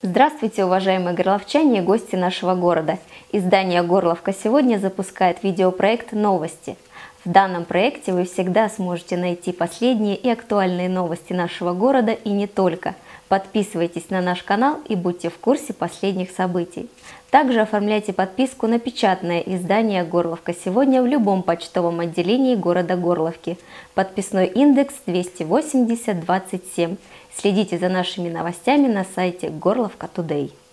Здравствуйте, уважаемые горловчане и гости нашего города! Издание «Горловка сегодня» запускает видеопроект «Новости». В данном проекте вы всегда сможете найти последние и актуальные новости нашего города и не только. Подписывайтесь на наш канал и будьте в курсе последних событий. Также оформляйте подписку на печатное издание «Горловка сегодня» в любом почтовом отделении города Горловки. Подписной индекс 280-27. Следите за нашими новостями на сайте Горловка Today.